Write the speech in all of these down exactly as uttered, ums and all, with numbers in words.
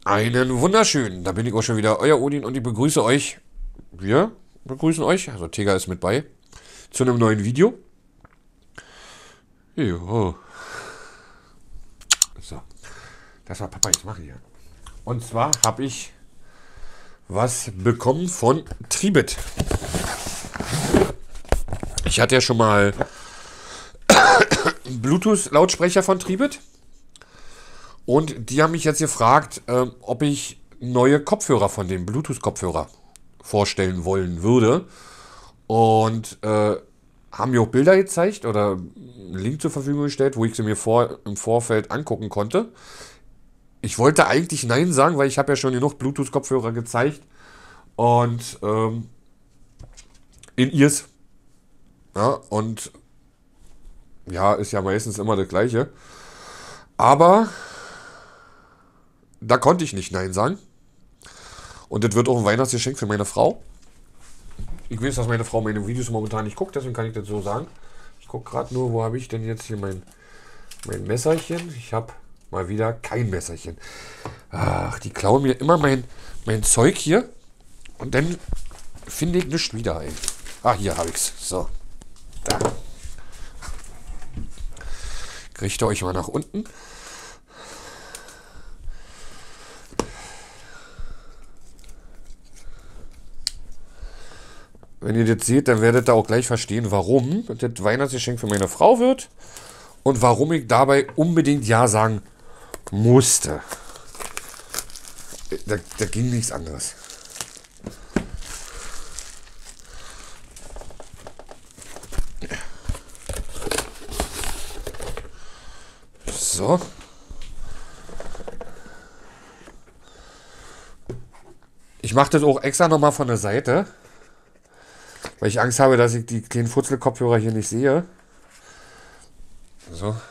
Einen wunderschönen, da bin ich auch schon wieder, euer Odin und ich begrüße euch. Wir begrüßen euch, also Tega ist mit bei, zu einem neuen Video. Jo. So, das war Papa jetzt machen hier. Und zwar habe ich was bekommen von Tribit. Ich hatte ja schon mal Bluetooth-Lautsprecher von Tribit. Und die haben mich jetzt gefragt, äh, ob ich neue Kopfhörer von dem Bluetooth-Kopfhörer vorstellen wollen würde. Und äh, haben mir auch Bilder gezeigt oder einen Link zur Verfügung gestellt, wo ich sie mir vor, im Vorfeld angucken konnte. Ich wollte eigentlich Nein sagen, weil ich habe ja schon genug Bluetooth-Kopfhörer gezeigt. Und ähm, in Ears. Ja, und ja, ist ja meistens immer das Gleiche. Aber da konnte ich nicht Nein sagen. Und das wird auch ein Weihnachtsgeschenk für meine Frau. Ich weiß, dass meine Frau meine Videos momentan nicht guckt, deswegen kann ich das so sagen. Ich gucke gerade nur, wo habe ich denn jetzt hier mein, mein Messerchen? Ich habe mal wieder kein Messerchen. Ach, die klauen mir immer mein, mein Zeug hier. Und dann finde ich nichts wieder ein. Ah, hier habe ich es. So. Da. Richte euch mal nach unten. Wenn ihr das seht, dann werdet ihr auch gleich verstehen, warum das Weihnachtsgeschenk für meine Frau wird und warum ich dabei unbedingt Ja sagen musste. Da, da ging nichts anderes. So. Ich mache das auch extra nochmal von der Seite, weil ich Angst habe, dass ich die kleinen Futzel-Kopfhörer hier nicht sehe. So.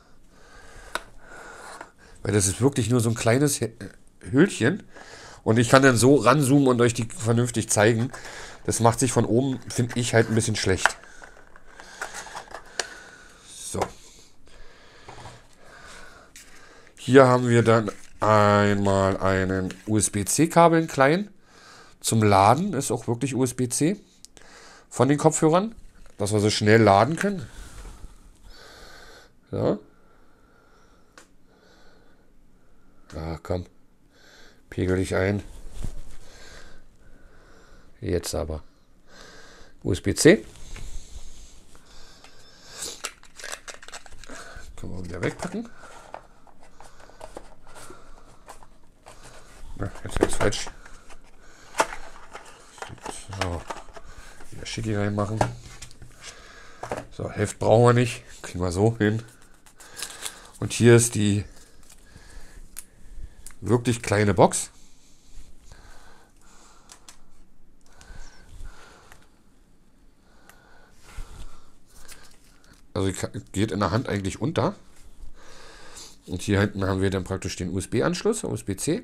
Weil das ist wirklich nur so ein kleines Hüllchen. Und ich kann dann so ranzoomen und euch die vernünftig zeigen. Das macht sich von oben, finde ich, halt ein bisschen schlecht. So. Hier haben wir dann einmal einen U S B C-Kabel, klein. Zum Laden ist auch wirklich U S B C. Von den Kopfhörern, dass wir so schnell laden können. So. Ja, komm. Pegel dich ein. Jetzt aber. U S B C. Können wir wieder wegpacken. Na, jetzt ist falsch. So. Wieder Schicki reinmachen. So, Heft brauchen wir nicht. Kriegen wir so hin. Und hier ist die wirklich kleine Box. Also geht in der Hand eigentlich unter. Und hier hinten haben wir dann praktisch den U S B-Anschluss, U S B C.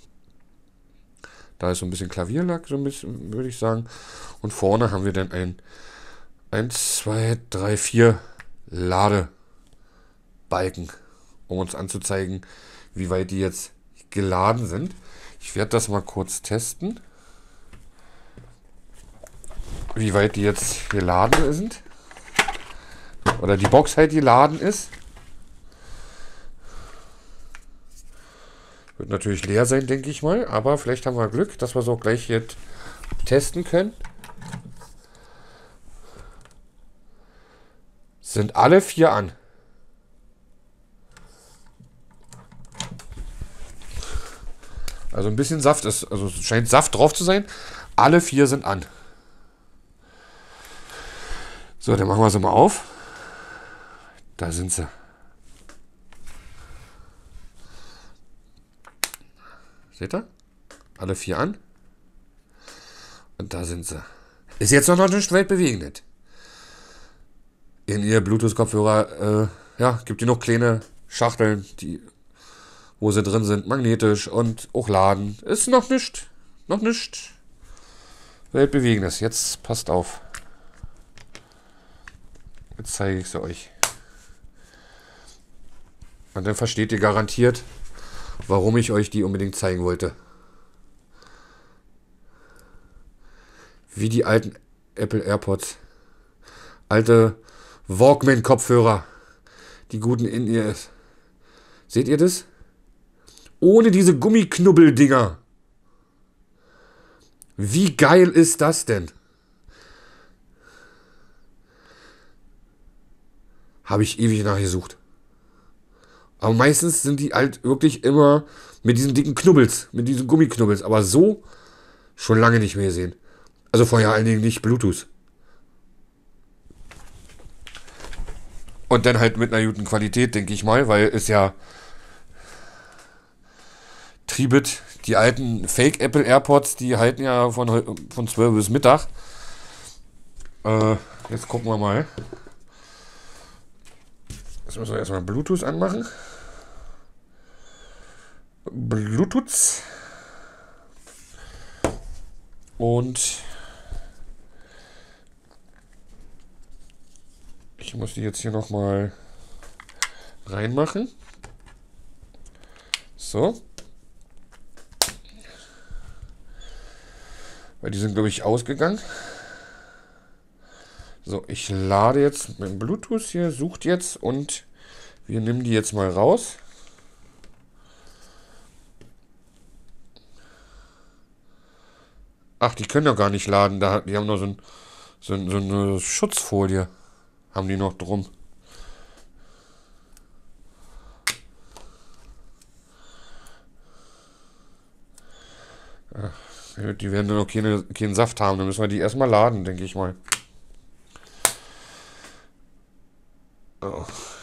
Da ist so ein bisschen Klavierlack, so ein bisschen, würde ich sagen. Und vorne haben wir dann ein eins, zwei, drei, vier Ladebalken, um uns anzuzeigen, wie weit die jetzt geladen sind. Ich werde das mal kurz testen, wie weit die jetzt geladen sind. Oder die Box halt geladen ist. Wird natürlich leer sein, denke ich mal. Aber vielleicht haben wir Glück, dass wir es auch gleich jetzt testen können. Sind alle vier an. Also ein bisschen Saft ist, also es scheint Saft drauf zu sein. Alle vier sind an. So, dann machen wir sie mal auf. Da sind sie. Seht ihr? Alle vier an. Und da sind sie. Ist jetzt noch nicht weltbewegend. In ihr Bluetooth-Kopfhörer, äh, ja, gibt ihr noch kleine Schachteln, die, wo sie drin sind, magnetisch und auch laden. Ist noch nicht, noch nicht weltbewegendes. Jetzt passt auf. Jetzt zeige ich sie euch. Und dann versteht ihr garantiert, warum ich euch die unbedingt zeigen wollte. Wie die alten Apple AirPods. Alte Walkman-Kopfhörer. Die guten In-Ears. Seht ihr das? Ohne diese Gummiknubbeldinger. Wie geil ist das denn? Habe ich ewig nachgesucht. Aber meistens sind die halt wirklich immer mit diesen dicken Knubbels, mit diesen Gummiknubbels. Aber so schon lange nicht mehr gesehen. Also vor allen Dingen nicht Bluetooth. Und dann halt mit einer guten Qualität, denke ich mal, weil es ja Tribit, die alten Fake Apple AirPods, die halten ja von, von zwölf bis Mittag. Äh, jetzt gucken wir mal. Jetzt müssen wir erstmal Bluetooth anmachen. Bluetooth. Und ich muss die jetzt hier nochmal reinmachen. So. Weil die sind, glaube ich, ausgegangen. So, ich lade jetzt mit dem Bluetooth hier, sucht jetzt und wir nehmen die jetzt mal raus. Ach, die können doch gar nicht laden. Da, die haben nur so, ein, so, ein, so eine Schutzfolie. Haben die noch drum. Ach, die werden dann auch keine, keinen Saft haben. Dann müssen wir die erstmal laden, denke ich mal. Oh.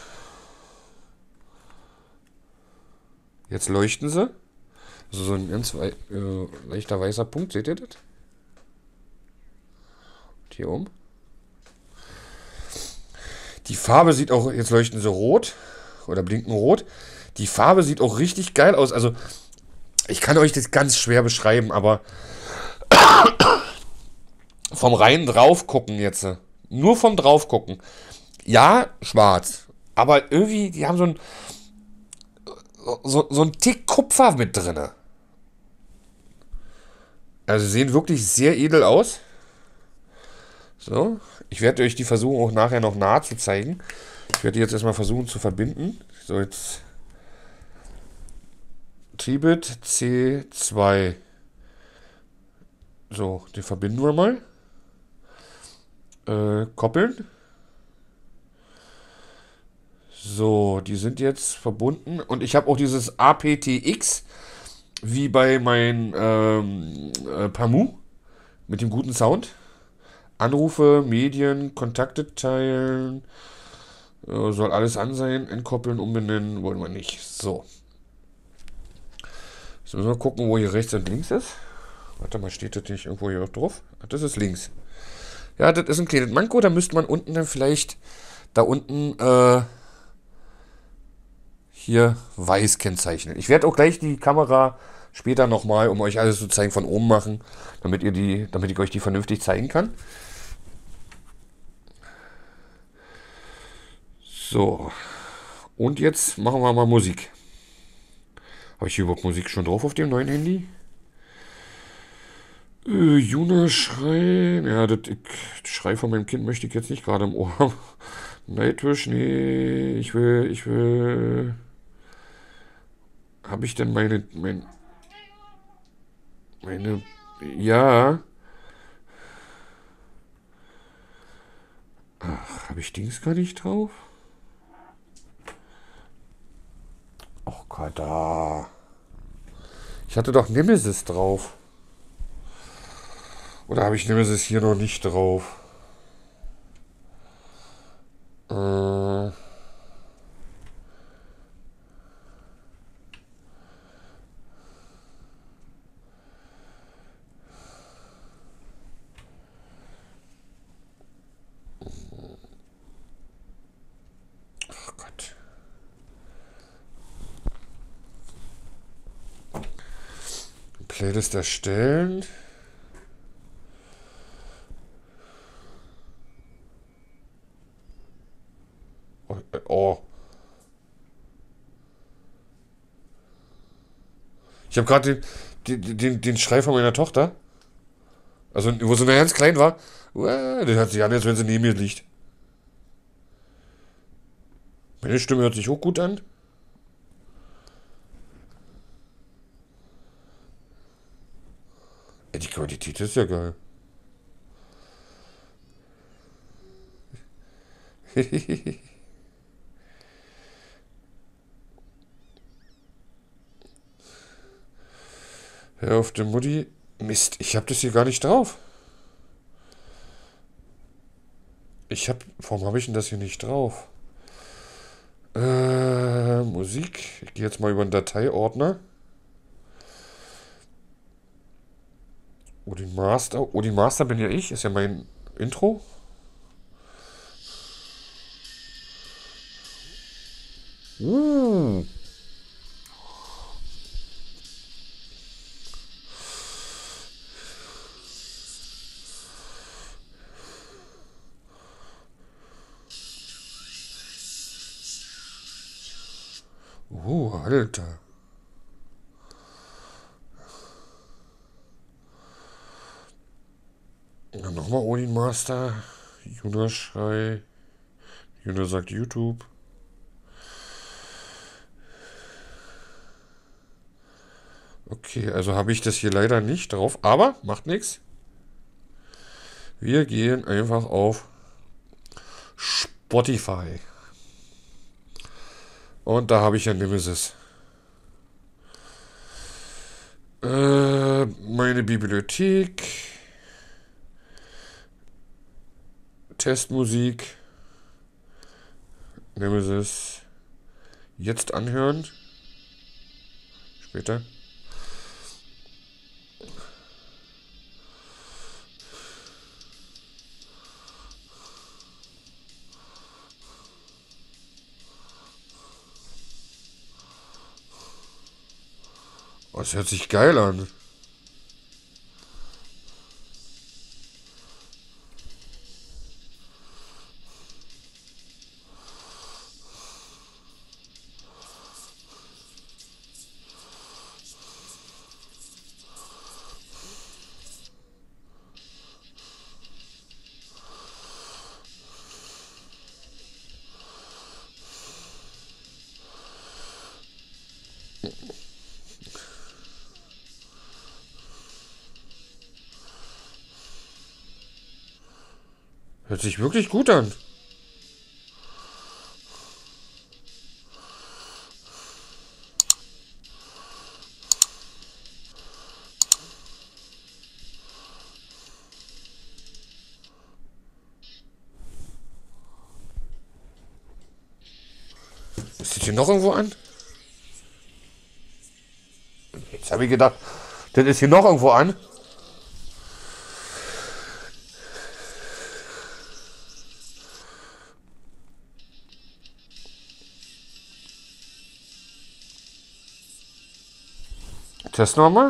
Jetzt leuchten sie. Also so ein ganz wei äh, leichter weißer Punkt, seht ihr das? Und hier oben. Die Farbe sieht auch, jetzt leuchten sie rot oder blinken rot. Die Farbe sieht auch richtig geil aus. Also ich kann euch das ganz schwer beschreiben, aber vom reinen drauf gucken jetzt. Nur vom drauf gucken. Ja, schwarz. Aber irgendwie, die haben so ein so, so ein Tick Kupfer mit drin. Also sehen wirklich sehr edel aus. So, ich werde euch die versuchen auch nachher noch nahe zu zeigen. Ich werde die jetzt erstmal versuchen zu verbinden. So, jetzt Tribit C zwei. So, die verbinden wir mal. Äh, koppeln. So, die sind jetzt verbunden. Und ich habe auch dieses A P T X, wie bei meinem ähm, äh, Pamu, mit dem guten Sound. Anrufe, Medien, Kontakte teilen. Äh, soll alles an sein. Entkoppeln, umbenennen, wollen wir nicht. So. Jetzt müssen wir gucken, wo hier rechts und links ist. Warte mal, steht das nicht irgendwo hier drauf? Ach, das ist links. Ja, das ist ein kleines Manko. Da müsste man unten dann vielleicht da unten äh, hier weiß kennzeichnen. Ich werde auch gleich die Kamera später nochmal, um euch alles zu zeigen, von oben machen, damit ihr die, damit ich euch die vernünftig zeigen kann. So. Und jetzt machen wir mal Musik. Habe ich hier überhaupt Musik schon drauf auf dem neuen Handy? Äh, Juna schreien. Ja, das ich, Schrei von meinem Kind möchte ich jetzt nicht gerade im Ohr haben. Nightwish, nee, ich will, ich will. Habe ich denn meine, mein, meine, ja. Ach, habe ich Dings gar nicht drauf? Och Gott, da. Ich hatte doch Nemesis drauf. Oder habe ich Nemesis hier noch nicht drauf? Äh. Ach Gott. Playlist erstellen. Oh. Ich habe gerade den, den, den, den Schrei von meiner Tochter. Also, wo sie noch ganz klein war. Uah, das hört sich an, als wenn sie neben mir liegt. Meine Stimme hört sich auch gut an. Ja, die Qualität ist ja geil. Hör auf den Mutti. Mist, ich hab das hier gar nicht drauf. Ich hab. Warum habe ich denn das hier nicht drauf? Äh, Musik. Ich gehe jetzt mal über den Dateiordner. Odin Master. Odin Master bin ja ich. Ist ja mein Intro. Uh. Uh, Alter. Ja, nochmal Odin Master. Juna Schrei. Juna sagt YouTube. Okay, also habe ich das hier leider nicht drauf, aber macht nichts. Wir gehen einfach auf Spotify. Und da habe ich ja Nemesis. Äh, meine Bibliothek. Testmusik. Nemesis. Jetzt anhören. Später. Oh, das hört sich geil an. Hört sich wirklich gut an. Ist das hier noch irgendwo an? Jetzt habe ich gedacht, das ist hier noch irgendwo an. Test nochmal.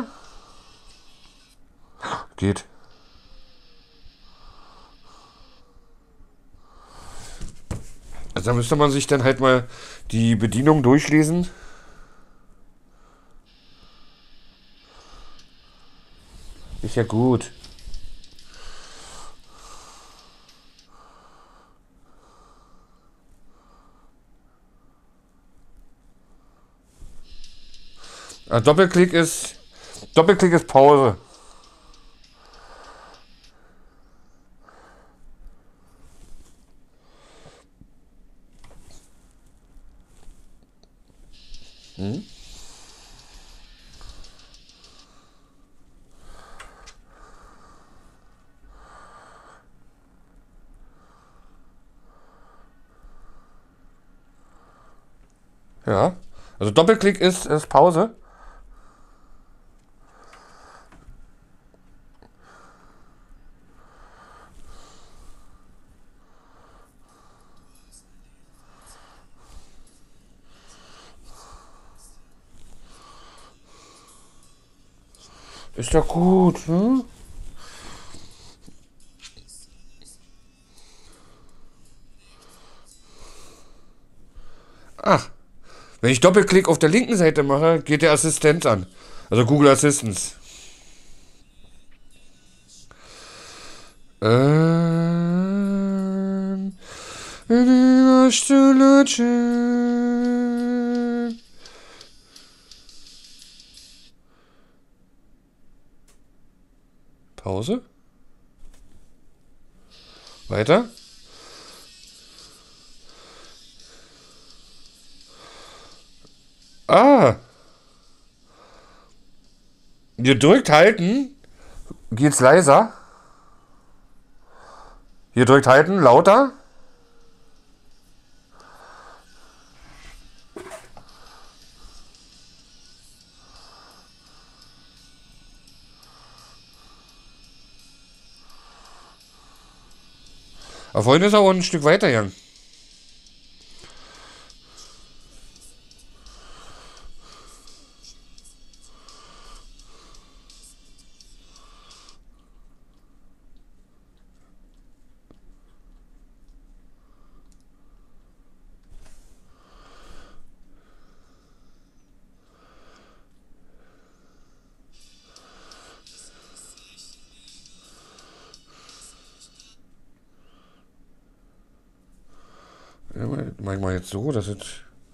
Geht. Also da müsste man sich dann halt mal die Bedienung durchlesen. Ist ja gut. Ah, Doppelklick ist Doppelklick ist Pause. Hm? Ja, also Doppelklick ist, ist Pause. Ist doch gut, hm? Ach, wenn ich Doppelklick auf der linken Seite mache, geht der Assistent an. Also Google Assistance. Ähm, Pause. Weiter. Ah. Gedrückt halten. Geht's leiser? Hier drückt halten, lauter. Aber vorhin ist er auch ein Stück weiter gegangen. Ja, mach ich mal jetzt so, dass es.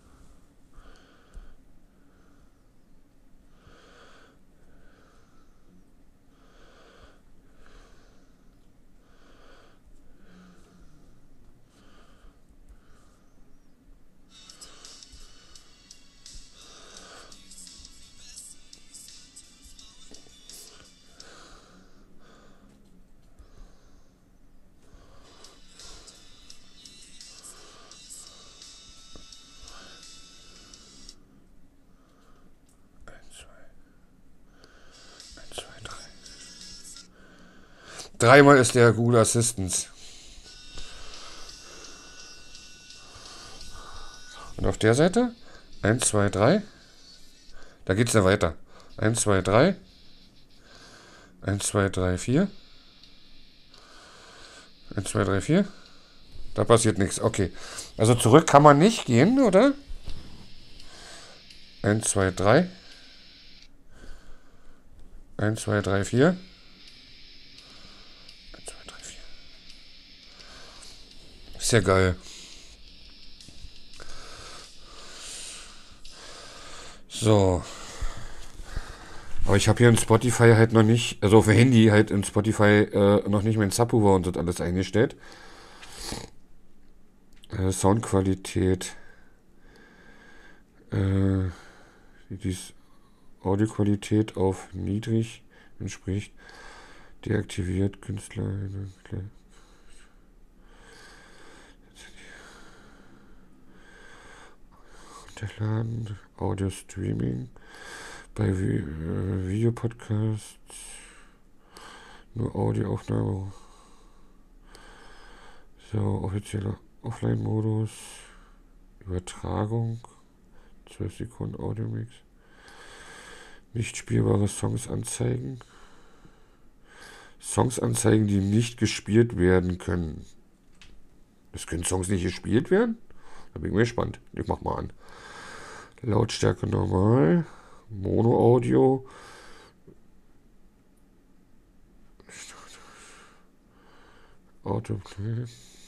Dreimal ist der Google Assistance. Und auf der Seite? eins, zwei, drei. Da geht's ja weiter. eins, zwei, drei. eins, zwei, drei, vier. eins, zwei, drei, vier. Da passiert nichts. Okay. Also zurück kann man nicht gehen, oder? eins, zwei, drei. eins, zwei, drei, vier. eins, zwei, drei, vier. Ist ja geil. So. Aber ich habe hier in Spotify halt noch nicht, also auf dem Handy halt in Spotify äh, noch nicht mein Subwoofer und das alles eingestellt. Äh, Soundqualität. Äh, die Audioqualität auf niedrig entspricht. Deaktiviert Künstler. Runterladen. Audio Streaming. Bei äh, Videopodcasts. Nur Audioaufnahme. So, offizieller Offline-Modus. Übertragung. zwölf Sekunden Audio-Mix. Nicht spielbare Songs anzeigen. Songs anzeigen, die nicht gespielt werden können. Es können Songs nicht gespielt werden? Da bin ich mal gespannt. Ich mach mal an. Lautstärke normal. Mono-Audio. Autoplay.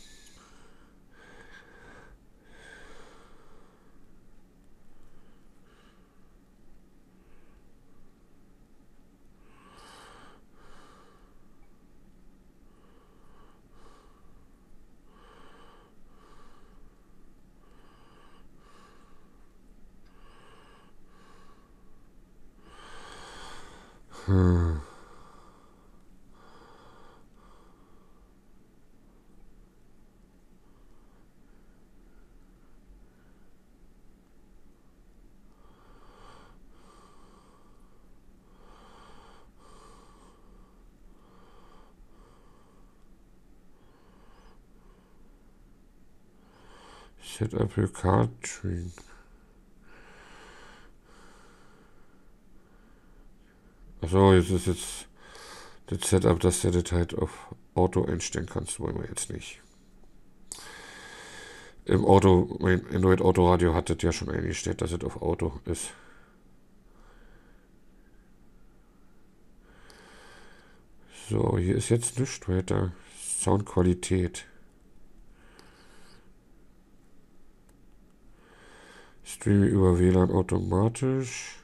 Hm. Set up your card string. Achso, jetzt ist jetzt das Setup, dass du das halt auf Auto einstellen kannst, wollen wir jetzt nicht. Im Auto, mein Android Autoradio hat das ja schon eingestellt, dass es auf Auto ist. So, hier ist jetzt nichts weiter. Soundqualität. Streaming über W L A N automatisch.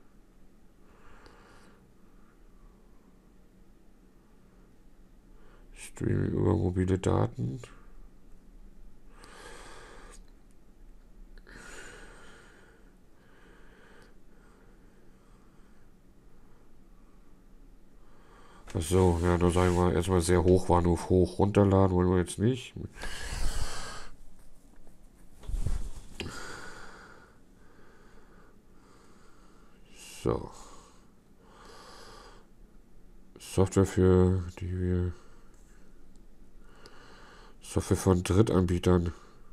Streaming über mobile Daten. Achso, ja, da sagen wir erstmal sehr hoch waren auf hoch runterladen, wollen wir jetzt nicht. So. Software für die wir. Software von Drittanbietern.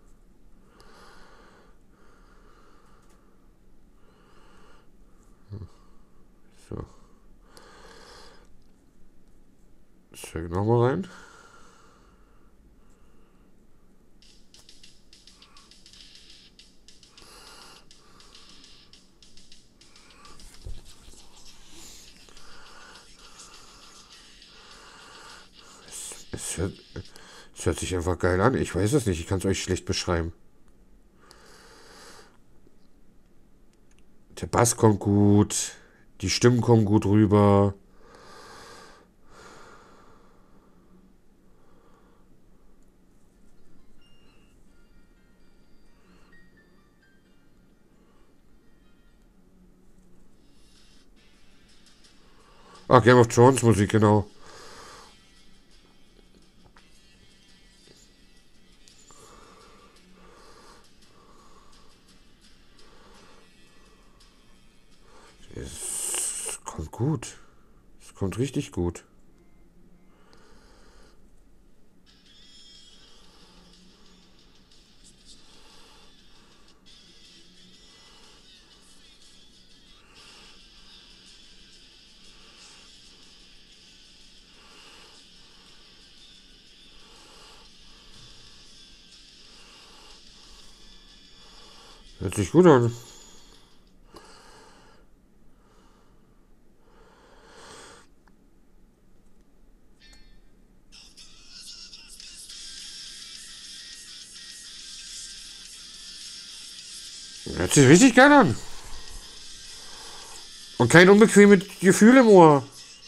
So. Check nochmal rein. Es, es, hört, es hört sich einfach geil an. Ich weiß es nicht. Ich kann es euch schlecht beschreiben. Der Bass kommt gut. Die Stimmen kommen gut rüber. Ach, Game of Thrones Musik, genau. Es kommt gut. Es kommt richtig gut. Hört sich gut an. Hört sich richtig geil an. Und kein unbequemes Gefühl im Ohr.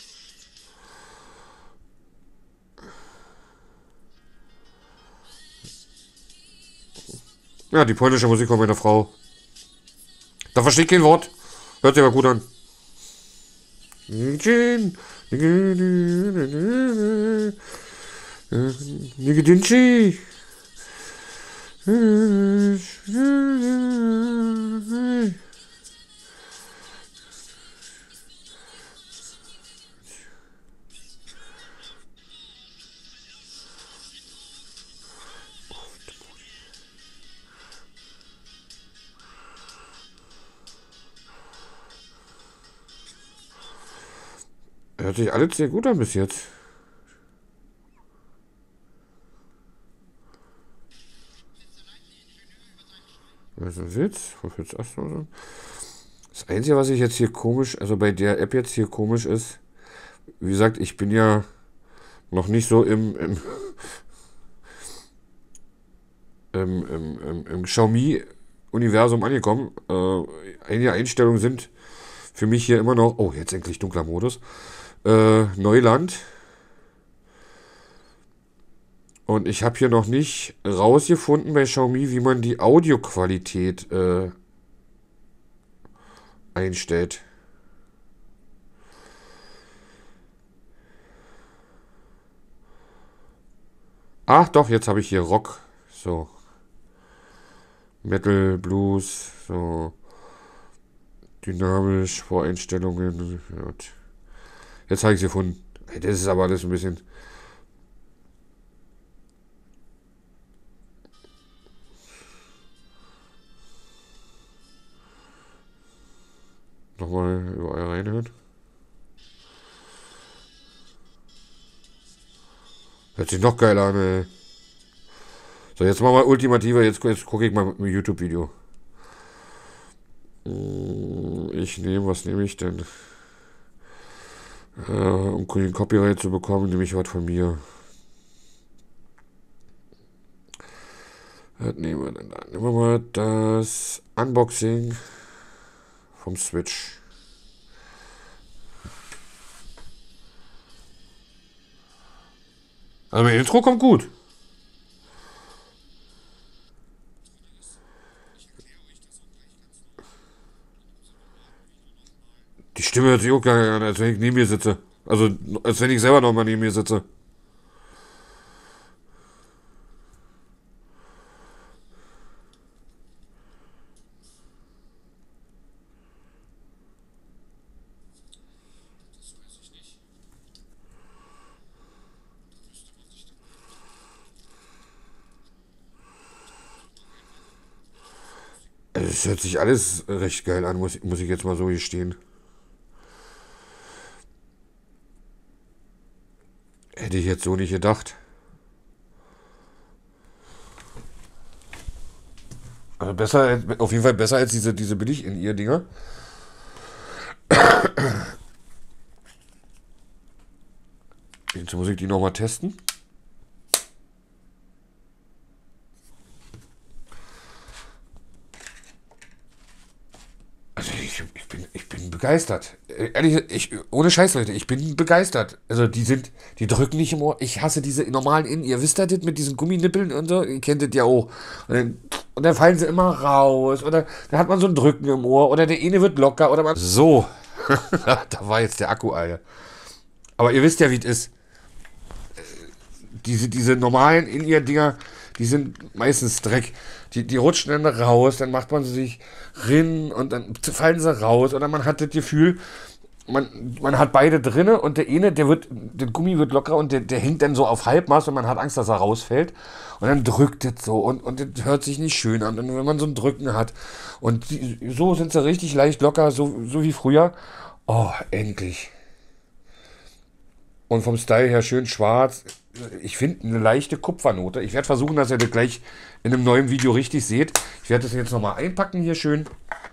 Ja, die polnische Musik von meiner Frau. Da versteht kein Wort. Hört sich aber gut an. Nigedinchi. Hört sich alles sehr gut an bis jetzt. Was ist jetzt? Das Einzige, was ich jetzt hier komisch, also bei der App jetzt hier komisch ist, wie gesagt, ich bin ja noch nicht so im, im, im, im, im, im Xiaomi-Universum angekommen. Äh, einige Einstellungen sind für mich hier immer noch, oh, jetzt endlich dunkler Modus, äh, Neuland. Und ich habe hier noch nicht rausgefunden bei Xiaomi, wie man die Audioqualität äh, einstellt. Ach doch, jetzt habe ich hier Rock. So. Metal, Blues, so. Dynamisch, Voreinstellungen. Gut. Jetzt habe ich sie gefunden. Das ist aber alles ein bisschen. Nochmal überall reinhören. Hört sich noch geiler an, ey. So, jetzt machen wir ultimativer. Jetzt, jetzt gucke ich mal mit einem YouTube-Video. Ich nehme, was nehme ich denn? Äh, um den Copyright zu bekommen, nehme ich was von mir. Was nehmen wir denn da? Nehmen wir mal das Unboxing vom Switch. Also mein Intro kommt gut. Die Stimme hört sich auch gar nicht an, als wenn ich neben mir sitze. Also, als wenn ich selber noch mal neben mir sitze. Also, es hört sich alles recht geil an, muss, muss ich jetzt mal so gestehen. Hätte ich jetzt so nicht gedacht. Also besser, auf jeden Fall besser als diese, diese Billig-In-Ear-Dinger. Jetzt muss ich die nochmal testen. Also ich, ich, bin, ich bin begeistert. Ehrlich, ich, ohne Scheiß, Leute, ich bin begeistert. Also die sind, die drücken nicht im Ohr. Ich hasse diese normalen In. Ihr wisst das mit diesen Gumminippeln und so. Ihr kennt das ja auch. Und dann, und dann fallen sie immer raus. Oder dann hat man so ein Drücken im Ohr. Oder der eine wird locker. Oder man. So. Da war jetzt der Akku alle. Aber ihr wisst ja, wie es ist. Diese, diese normalen In-Ear-Dinger, die sind meistens Dreck. Die, die rutschen dann raus, dann macht man sie sich rin und dann fallen sie raus. Oder man hat das Gefühl, man, man hat beide drinne und der eine, der wird, der Gummi wird lockerer und der, der hängt dann so auf Halbmast und man hat Angst, dass er rausfällt. Und dann drückt das so und, und das hört sich nicht schön an. Und wenn man so ein Drücken hat und die, so sind sie richtig leicht locker, so, so wie früher. Oh, endlich. Und vom Style her schön schwarz. Ich finde eine leichte Kupfernote. Ich werde versuchen, dass ihr das gleich in einem neuen Video richtig seht. Ich werde das jetzt nochmal einpacken hier schön.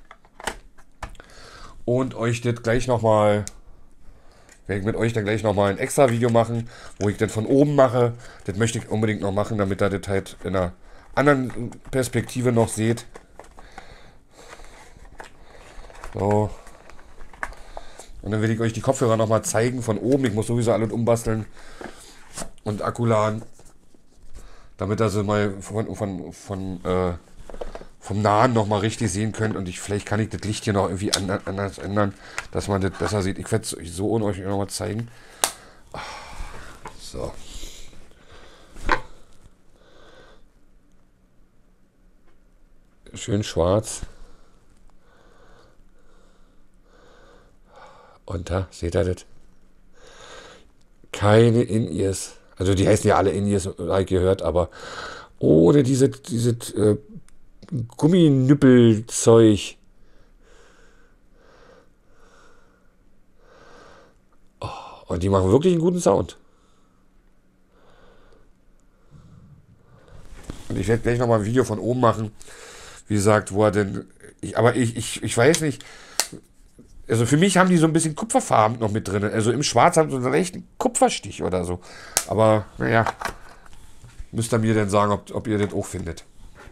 Und euch das gleich nochmal, werde ich mit euch dann gleich nochmal ein extra Video machen, wo ich das von oben mache. Das möchte ich unbedingt noch machen, damit ihr das halt in einer anderen Perspektive noch seht. So. Und dann will ich euch die Kopfhörer nochmal zeigen von oben. Ich muss sowieso alles umbasteln und Akku laden, damit ihr sie mal von, von, von, äh, vom Nahen nochmal richtig sehen könnt. Und ich, vielleicht kann ich das Licht hier noch irgendwie an, anders ändern, dass man das besser sieht. Ich werde es euch so und euch nochmal zeigen. So. Schön schwarz. Und da, seht ihr das? Keine In-Ears. Also die heißen ja alle In-Ears, habe ich gehört, aber ohne diese, diese äh, Gumminüppelzeug. Oh, und die machen wirklich einen guten Sound. Und ich werde gleich nochmal ein Video von oben machen. Wie gesagt, wo er denn... Ich, aber ich, ich, ich weiß nicht... Also für mich haben die so ein bisschen Kupferfarben noch mit drin. Also im Schwarz haben sie so einen echten Kupferstich oder so. Aber naja, müsst ihr mir dann sagen, ob, ob ihr das auch findet.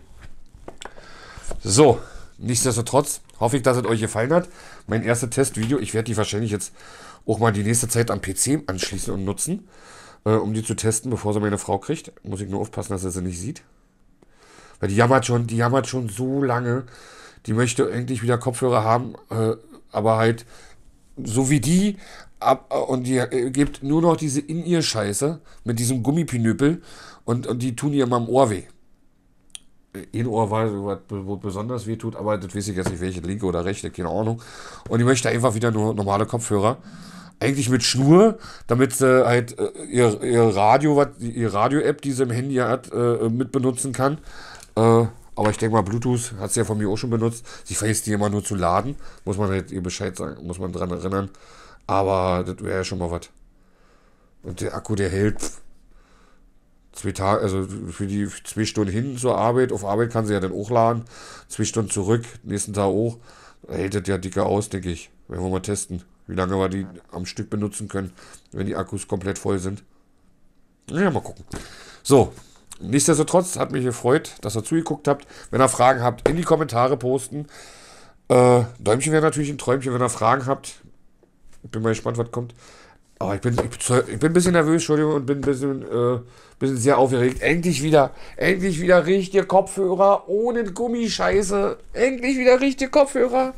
So, nichtsdestotrotz hoffe ich, dass es euch gefallen hat. Mein erstes Testvideo. Ich werde die wahrscheinlich jetzt auch mal die nächste Zeit am P C anschließen und nutzen, äh, um die zu testen, bevor sie meine Frau kriegt. Muss ich nur aufpassen, dass er sie nicht sieht. Weil die jammert schon, die jammert schon so lange. Die möchte endlich wieder Kopfhörer haben, äh, aber halt so wie die, ab, und die äh, gibt nur noch diese In-Ear-Scheiße mit diesem Gummipinöpel und, und die tun ihr immer im Ohr weh. Ein Ohr war, wo besonders weh tut, aber das weiß ich jetzt nicht, welche, linke oder rechte, keine Ahnung. Und die möchte einfach wieder nur normale Kopfhörer. Eigentlich mit Schnur, damit sie halt äh, ihr, ihr Radio, wat, ihr Radio-App, die sie im Handy hat, äh, mit benutzen kann. Äh, Aber ich denke mal, Bluetooth hat sie ja von mir auch schon benutzt. Sie vergisst die immer nur zu laden. Muss man halt ihr Bescheid sagen, muss man dran erinnern. Aber das wäre ja schon mal was. Und der Akku, der hält pff, zwei Tage, also für die zwei Stunden hin zur Arbeit. Auf Arbeit kann sie ja dann auch laden. Zwei Stunden zurück, nächsten Tag auch. Da hält das ja dicker aus, denke ich. Werden wir mal testen. wie lange wir die am Stück benutzen können, wenn die Akkus komplett voll sind. Naja, mal gucken. So, nichtsdestotrotz hat mich gefreut, dass ihr zugeguckt habt. Wenn ihr Fragen habt, in die Kommentare posten. Äh, Däumchen wäre natürlich ein Träumchen, wenn ihr Fragen habt. Ich bin mal gespannt, was kommt. Aber ich bin, ich bin, ich bin ein bisschen nervös, Entschuldigung, und bin ein bisschen, äh, bisschen sehr aufgeregt. Endlich wieder, endlich wieder richtige Kopfhörer ohne Gummischeiße. Endlich wieder richtige Kopfhörer.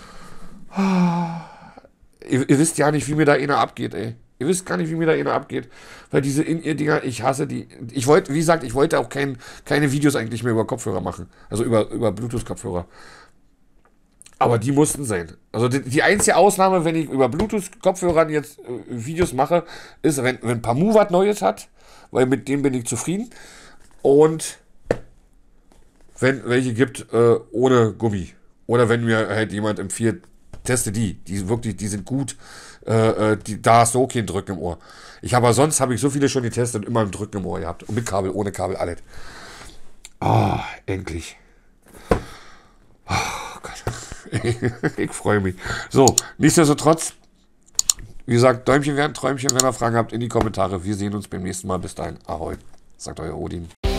Ihr, ihr wisst ja nicht, wie mir da einer abgeht, ey. Ihr wisst gar nicht, wie mir da einer abgeht. Weil diese In-Ear-Dinger, ich hasse die. Ich wollte, wie gesagt, ich wollte auch kein, keine Videos eigentlich mehr über Kopfhörer machen. Also über, über Bluetooth-Kopfhörer. Aber die mussten sein. Also die, die einzige Ausnahme, wenn ich über Bluetooth-Kopfhörern jetzt äh, Videos mache, ist, wenn, wenn Pamu was Neues hat, weil mit dem bin ich zufrieden. Und wenn welche gibt äh, ohne Gummi. Oder wenn mir halt jemand empfiehlt, teste die. Die wirklich, die sind gut. Äh, die, da hast du auch kein Drücken im Ohr. Ich habe sonst habe ich so viele schon getestet und immer ein Drücken im Ohr gehabt. Und mit Kabel, ohne Kabel, alles. Ah, oh, endlich. Oh Gott. Ich freue mich. So, nichtsdestotrotz, wie gesagt, Däumchen werden Träumchen, wenn ihr Fragen habt, in die Kommentare. Wir sehen uns beim nächsten Mal. Bis dahin, ahoi, sagt euer Odin.